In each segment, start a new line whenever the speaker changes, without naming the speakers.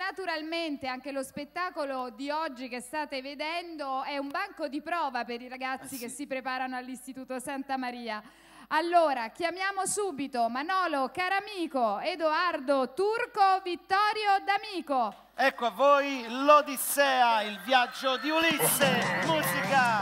naturalmente anche lo spettacolo di oggi che state vedendo è un banco di prova per i ragazzi che si preparano all'Istituto Santa Maria. Allora, chiamiamo subito Manolo Caramico, Edoardo Turco, Vittorio D'Amico.
Ecco a voi l'Odissea, il viaggio di Ulisse. Musica!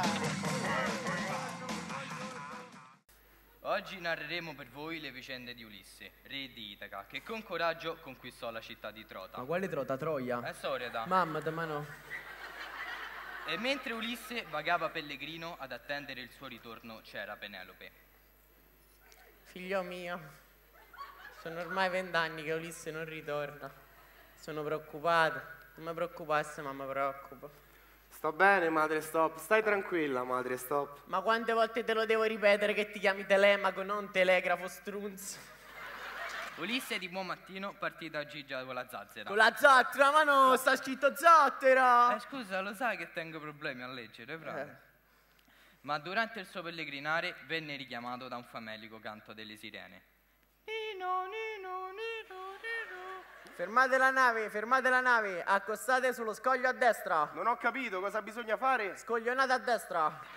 Oggi narreremo per voi le vicende di Ulisse, re di Itaca, che con coraggio conquistò la città di Trota.
Ma quale Trota? Troia?
È storia da...
Mamma, da mano.
E mentre Ulisse vagava pellegrino ad attendere il suo ritorno c'era Penelope.
Figlio mio, sono ormai 20 anni che Ulisse non ritorna. Sono preoccupato. Non mi preoccupasse, ma mi preoccupo.
Sto bene, madre, stop. Stai tranquilla, madre, stop.
Ma quante volte te lo devo ripetere che ti chiami Telemaco, non telegrafo, strunz?
Ulisse di buon mattino partì da Gigia con la zazzera.
Con la zattera, ma no, sta scritto zattera!
Scusa, lo sai che tengo problemi a leggere, frate? Ma durante il suo pellegrinare venne richiamato da un famelico canto delle sirene. Nino, nino, nino, nino.
Fermate la nave, accostate sullo scoglio a destra.
Non ho capito cosa bisogna fare.
Scoglionate a destra.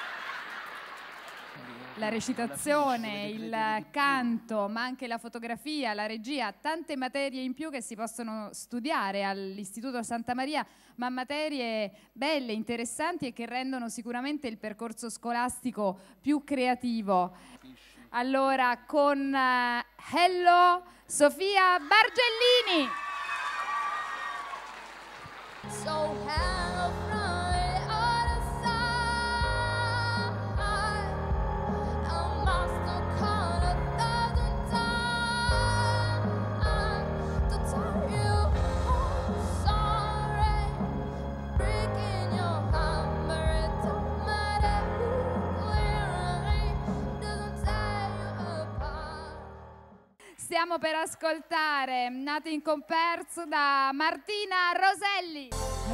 La recitazione, il canto, ma anche la fotografia, la regia, tante materie in più che si possono studiare all'Istituto Santa Maria, ma materie belle, interessanti e che rendono sicuramente il percorso scolastico più creativo. Allora, con Hello, Sofia Bargellini. Stiamo per ascoltare Nothing Compares da Martina Roselli.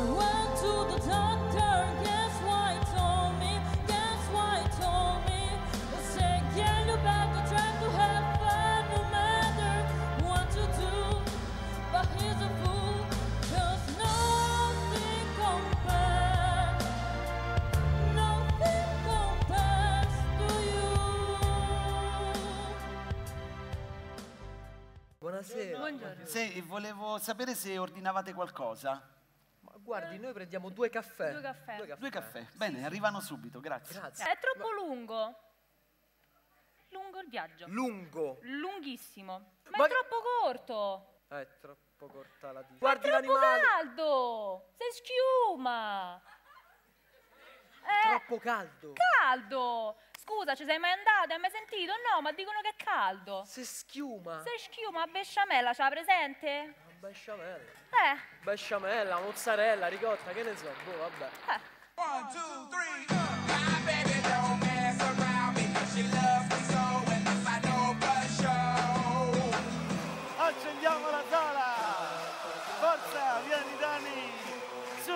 Buonasera.
Buongiorno.
Sì, volevo sapere se ordinavate qualcosa.
Ma guardi, noi prendiamo 2 caffè.
2 caffè.
2 caffè. Bene, arrivano subito, grazie.
Grazie.
È troppo lungo. Lungo il viaggio.
Lungo.
Lunghissimo. Ma
Ma
è troppo corto.
È troppo corta la vita.
Ma è
Guardi
troppo
l'animale.
caldo. Sei schiuma.
Troppo caldo.
Caldo. Scusa, ci sei mai andata? Hai mai sentito? No, ma dicono che è caldo.
Se schiuma.
Sei schiuma, a besciamella, ce l'ha presente?
Besciamella.
Eh.
Mozzarella, ricotta, che ne so. Boh, vabbè.
1, 2, 3, my baby don't mess around because she loves me so and if I know for sure.
Accendiamo la sala! Forza, vieni Dani! Su!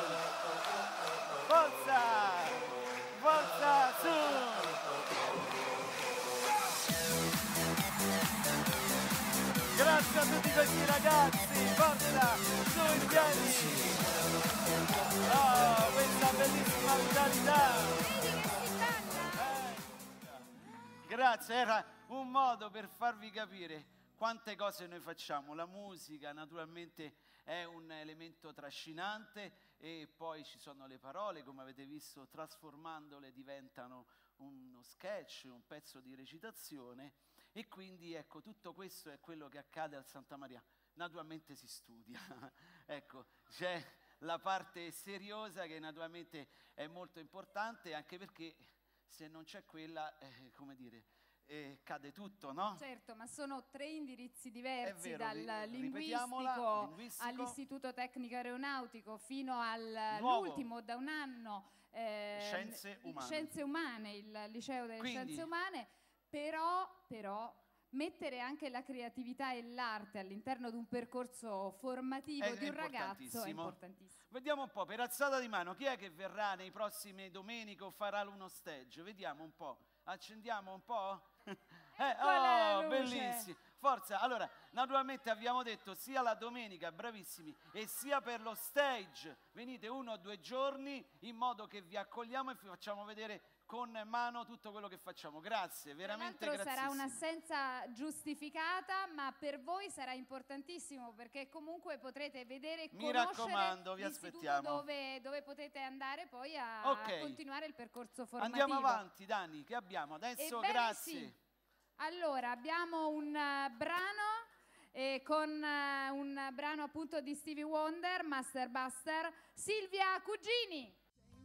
Forza! Forza, su! Grazie a tutti questi ragazzi! Forza! Su in piedi! Oh, questa bellissima vitalità! Grazie, era un modo per farvi capire quante cose noi facciamo. La musica naturalmente è un elemento trascinante e poi ci sono le parole, come avete visto, trasformandole diventano uno sketch, un pezzo di recitazione e quindi ecco, tutto questo è quello che accade al Santa Maria. Naturalmente si studia, ecco, c'è la parte seriosa che naturalmente è molto importante, anche perché se non c'è quella, come dire, cade tutto, no?
Certo, ma sono 3 indirizzi diversi,
vero,
dal linguistico all'istituto tecnico aeronautico fino all'ultimo da un anno
scienze umane,
il liceo delle scienze umane, però mettere anche la creatività e l'arte all'interno di un percorso formativo di un ragazzo è importantissimo.
Vediamo un po', per alzata di mano, chi è che verrà nei prossimi domeniche o farà uno stage? Vediamo un po', accendiamo un po'. Oh, bellissimo. forza. Allora, naturalmente abbiamo detto sia la domenica, bravissimi, e sia per lo stage. Venite 1 o 2 giorni in modo che vi accogliamo e vi facciamo vedere con mano tutto quello che facciamo. Grazie, veramente
Tra l'altro
grazie.
sarà un'assenza giustificata, ma per voi sarà importantissimo perché comunque potrete vedere e
Mi
conoscere
raccomando, vi
l'istituto
aspettiamo.
dove potete andare poi a
Ok.
continuare il percorso formativo.
Andiamo avanti, Dani, che abbiamo adesso?
Ebbene
Grazie.
sì. Allora, abbiamo un brano con un brano appunto di Stevie Wonder, Master Buster, Silvia Cugini.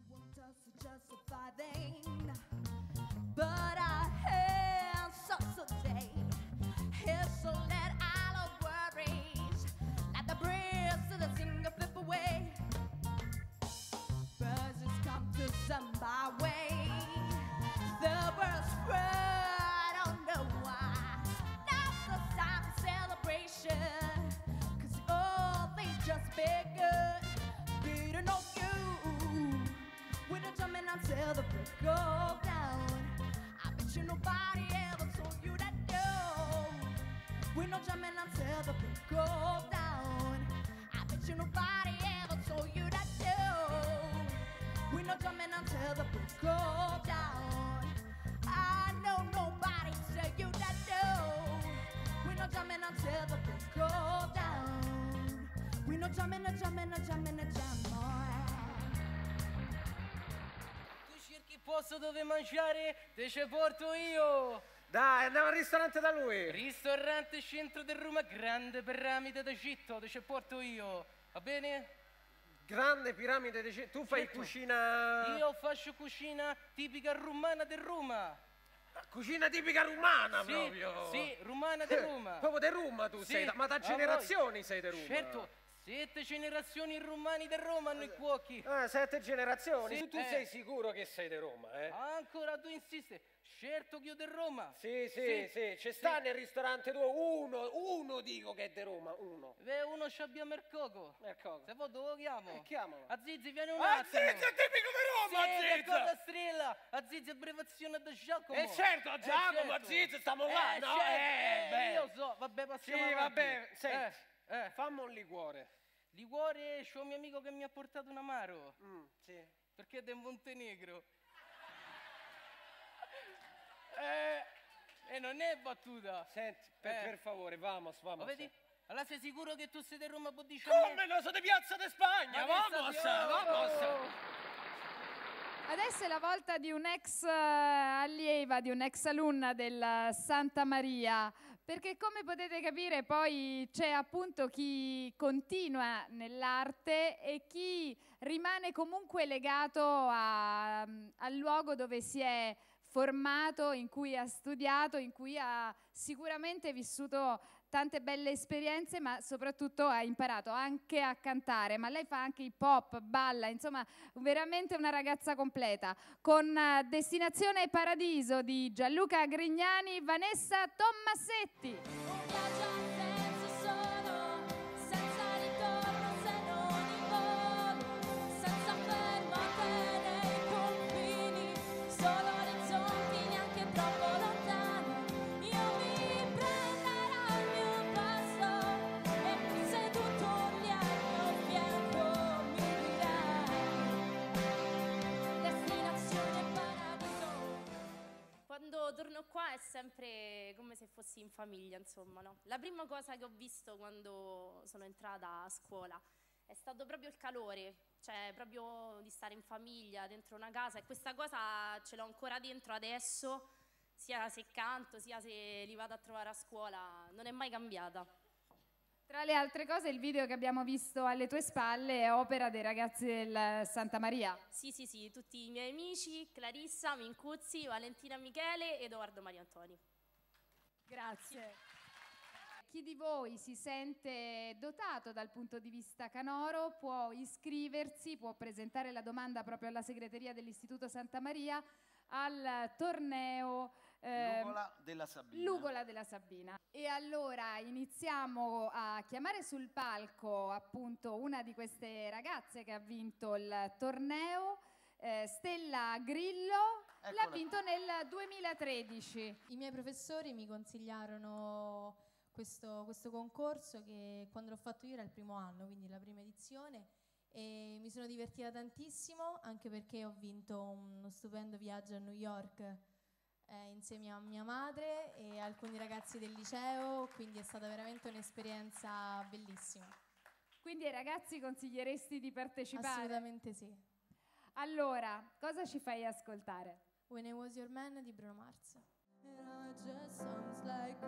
But I have such a day. Here's so let all of worries, like the breeze of the singer flip away. Birds just come to some my way. The birds spread, I don't know why. Now's the time for celebration, 'cause oh, they just bigger. Beating on you, with a jumping until the break of down. I bet you nobody ever told you that no. We're not jumping until the break of down. I bet you nobody ever told you that no. We're not jumping until the break of down. I know nobody tell you that no. We're not jumping until the break of down. We're not jumping,
Cerchi posto dove mangiare, te ci porto io.
Dai, andiamo al ristorante da lui.
Ristorante centro di Roma, grande piramide d'Egitto, te ci porto io. Va bene?
Grande piramide tu fai
Certo.
cucina...
Io faccio cucina tipica rumana di Roma.
Cucina tipica rumana
Sì,
proprio.
sì, rumana di Roma.
Proprio di Roma tu
Sì,
sei, ma da
a
generazioni
voi.
sei di Roma.
Certo, 7 generazioni rumani di Roma hanno i cuochi.
7 generazioni.
Sì,
Tu sei sicuro che sei di Roma, eh?
Ancora tu insisti. Certo che io di Roma.
Sì, ci sta nel ristorante tuo uno dico che è di Roma, uno.
Beh, uno ci abbiamo il coco.
Coco.
Se vuoi dove lo chiamo?
Chiamalo.
Azizi, vieni un
Ah,
attimo.
Azizi è tipico di Roma,
Sì,
Azizi!
che cosa strilla? Azizi, abbreviazione da Giacomo.
Certo, a Giacomo, Azizi, stiamo là, no?
Certo.
Beh.
Io so, vabbè, passiamo
Sì,
avanti.
vabbè, senti,
Eh.
fammi un liquore.
Liquore, c'ho un mio amico che mi ha portato un amaro.
Sì.
Perché è del Montenegro. E non è battuta.
Senti, per favore, vamos.
Lo vedi? Allora sei sicuro che tu sei di Roma, può dire
Come no, sono di Piazza di Spagna,
Ma
vamos,
che sta-
vamos.
Adesso è la volta di un'ex allieva, di un'ex alunna del Santa Maria, perché come potete capire poi c'è appunto chi continua nell'arte e chi rimane comunque legato al luogo dove si è formato, in cui ha studiato, in cui ha sicuramente vissuto tante belle esperienze, ma soprattutto ha imparato anche a cantare. Ma lei fa anche hip hop, balla, insomma, veramente una ragazza completa. Con Destinazione Paradiso di Gianluca Grignani, Vanessa Tommasetti.
Quando torno qua è sempre come se fossi in famiglia, insomma, no? La prima cosa che ho visto quando sono entrata a scuola è stato proprio il calore, cioè proprio di stare in famiglia, dentro una casa, e questa cosa ce l'ho ancora dentro adesso, sia se canto, sia se li vado a trovare a scuola, non è mai cambiata.
Tra le altre cose, il video che abbiamo visto alle tue spalle è opera dei ragazzi del Santa Maria.
Sì, tutti i miei amici, Clarissa, Mincuzzi, Valentina Michele e Edoardo Mario Antoni.
Grazie. Chi di voi si sente dotato dal punto di vista canoro può iscriversi, può presentare la domanda proprio alla segreteria dell'Istituto Santa Maria al torneo
Lugola della Sabina.
Lugola della Sabina. E allora iniziamo a chiamare sul palco appunto una di queste ragazze che ha vinto il torneo, Stella Grillo.
Eccola.
L'ha vinto nel 2013.
I miei professori mi consigliarono questo concorso che quando l'ho fatto io era il primo anno, quindi la prima edizione, e mi sono divertita tantissimo anche perché ho vinto uno stupendo viaggio a New York insieme a mia madre e alcuni ragazzi del liceo, quindi è stata veramente un'esperienza bellissima.
Quindi ai ragazzi consiglieresti di partecipare?
Assolutamente sì.
Allora, cosa ci fai ascoltare?
When I Was Your Man di Bruno Mars.
And it just sounds like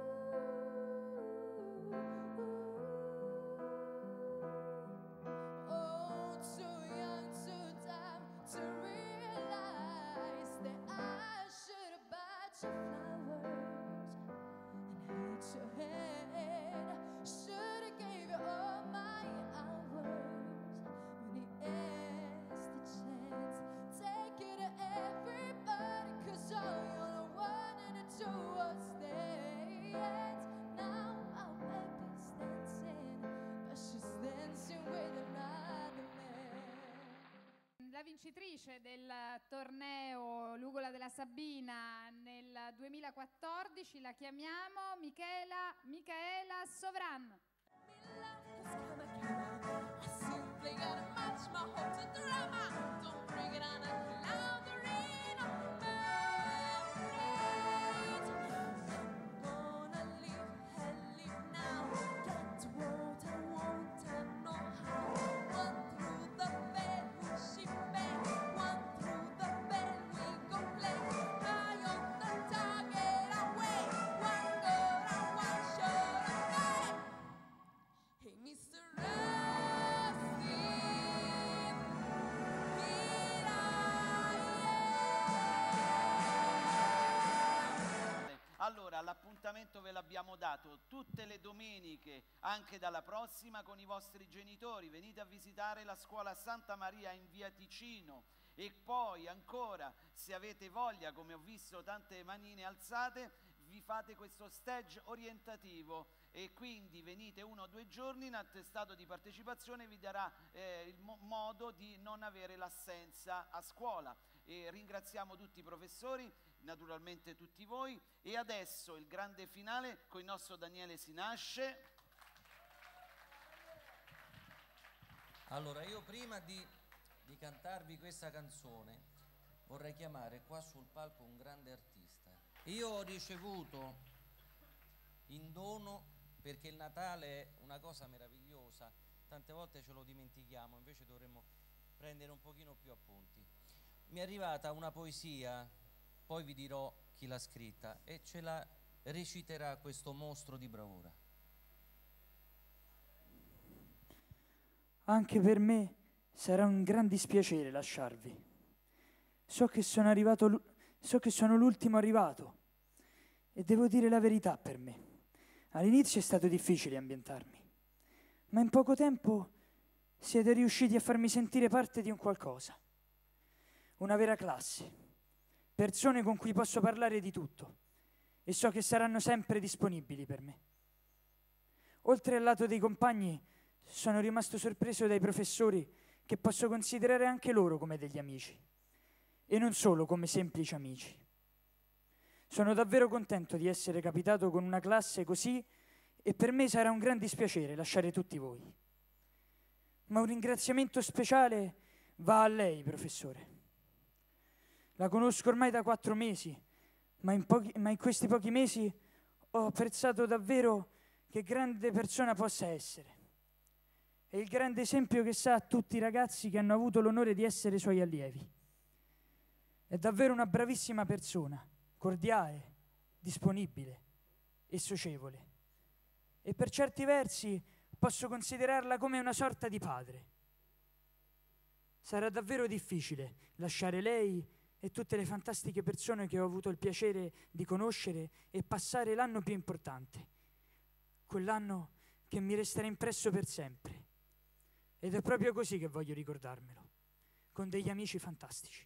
oh, too young, too dumb to realize that I should have bought you flowers and hate your head. Should have gave you all my hours when he asked the chance. Take it to everybody, 'cause all you wanted to do was dance. Now our baby's dancing, but she's dancing with another man.
La vincitrice del torneo L'Ugola della Sabina nel 2014 la chiamiamo Micaela Sovran.
I simply gotta match my hope to drama. Don't bring it on a louder in a I'm gonna leave and leave now. Get what I want and know how. One through the bed we she bang. One through the bed we go play. High on the target away. One goal and one shot away. Hey, Mr. Rusty,
Allora, l'appuntamento ve l'abbiamo dato tutte le domeniche, anche dalla prossima, con i vostri genitori. Venite a visitare la scuola Santa Maria in via Ticino. E poi ancora, se avete voglia, come ho visto tante manine alzate, vi fate questo stage orientativo e quindi venite 1 o 2 giorni, in attestato di partecipazione vi darà il modo di non avere l'assenza a scuola. E ringraziamo tutti i professori, naturalmente tutti voi, e adesso il grande finale con il nostro Daniele Sinasce.
Allora, io prima di cantarvi questa canzone vorrei chiamare qua sul palco un grande artista. Io ho ricevuto in dono, perché il Natale è una cosa meravigliosa, tante volte ce lo dimentichiamo, invece dovremmo prendere un pochino più appunti. Mi è arrivata una poesia, poi vi dirò chi l'ha scritta, e ce la reciterà questo mostro di bravura.
Anche per me sarà un gran dispiacere lasciarvi. So che sono l'ultimo arrivato e devo dire la verità per me. All'inizio è stato difficile ambientarmi, ma in poco tempo siete riusciti a farmi sentire parte di un qualcosa. Una vera classe, persone con cui posso parlare di tutto e so che saranno sempre disponibili per me. Oltre al lato dei compagni, sono rimasto sorpreso dai professori che posso considerare anche loro come degli amici e non solo come semplici amici. Sono davvero contento di essere capitato con una classe così e per me sarà un gran dispiacere lasciare tutti voi. Ma un ringraziamento speciale va a lei, professore. La conosco ormai da 4 mesi, ma in questi pochi mesi ho apprezzato davvero che grande persona possa essere. È il grande esempio che sa a tutti i ragazzi che hanno avuto l'onore di essere suoi allievi. È davvero una bravissima persona, cordiale, disponibile e socievole. E per certi versi posso considerarla come una sorta di padre. Sarà davvero difficile lasciare lei e tutte le fantastiche persone che ho avuto il piacere di conoscere e passare l'anno più importante, quell'anno che mi resterà impresso per sempre. Ed è proprio così che voglio ricordarmelo, con degli amici fantastici.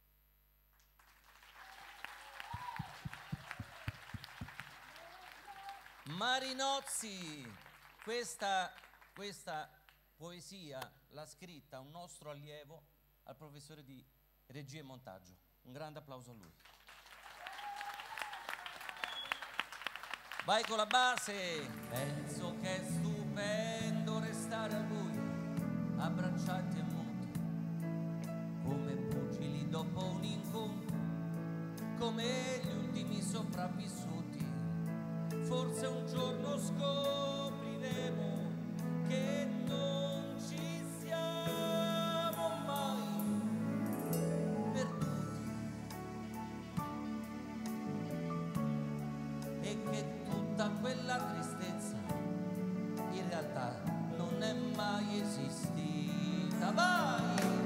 Marinozzi, questa poesia l'ha scritta un nostro allievo al professore di regia e montaggio. Un grande applauso a lui. Vai con la base. Penso che è stupendo restare a buio, abbracciati e muti, come pugili dopo un incontro, come gli ultimi sopravvissuti. Forse un giorno scopriremo che non ci siamo mai perduti e che tutta quella tristezza in realtà non è mai esistita. Vai!